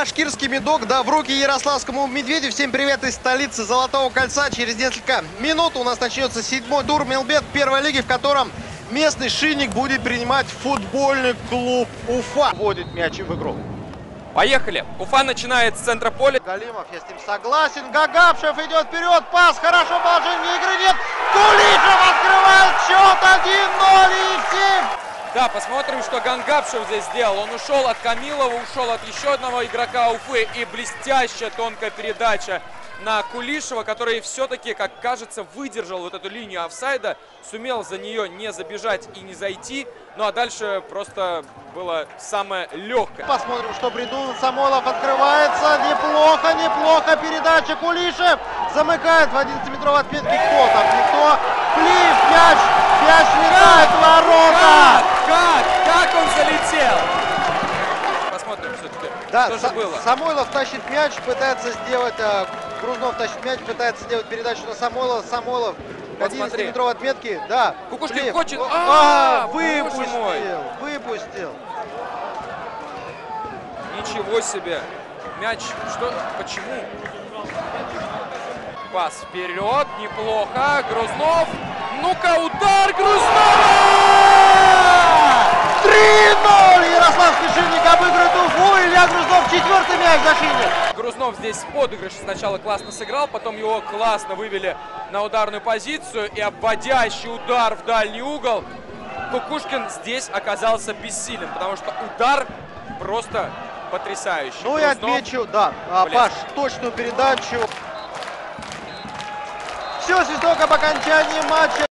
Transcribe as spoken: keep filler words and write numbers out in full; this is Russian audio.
Башкирский медок, да, в руки ярославскому медведю. Всем привет из столицы Золотого кольца. Через несколько минут у нас начнется седьмой тур Мелбет первой лиги, в котором местный шинник будет принимать футбольный клуб Уфа. Вводит мяч в игру. Поехали. Уфа начинает с центра поля. Галимов, я с ним согласен. Гагапшев идет вперед. Пас. Хорошо. Положение игры нет. Кулишев открывает счет один ноль и семь. Да, посмотрим, что Гангапшев здесь сделал. Он ушел от Камилова, ушел от еще одного игрока Уфы. И блестящая тонкая передача на Кулишева, который все-таки, как кажется, выдержал вот эту линию офсайда. Сумел за нее не забежать и не зайти. Ну а дальше просто было самое легкое. Посмотрим, что придумал. Самойлов открывается. Неплохо, неплохо. Передача. Кулишев замыкает в одиннадцатиметровой отметке. Кто там? Никто. Плив, мяч. Мяч летает в ворота. Как? Как он залетел? Посмотрим все-таки, Да, что же было. Самойлов тащит мяч, пытается сделать, а, Грузнов тащит мяч, пытается сделать передачу на Самойлова. Самойлов в одиннадцатиметровой отметке. Да. Кукушкин Плив. хочет. А, А, выпустил. Выпустил. Ничего себе. Мяч. Что? Почему? Пас вперед. Неплохо. Грузнов. Ну-ка, удар Грузнова! три ноль! Ярославский шинник обыгрывает Уфу. Илья Грузнов, четвертый мяч за шинник. Грузнов здесь в подыгрыше сначала классно сыграл, потом его классно вывели на ударную позицию. И обводящий удар в дальний угол. Кукушкин здесь оказался бессилен, потому что удар просто потрясающий. Ну и Грузнов, отмечу, да, блеск. Паш, точную передачу. Все, свисток об окончании матча.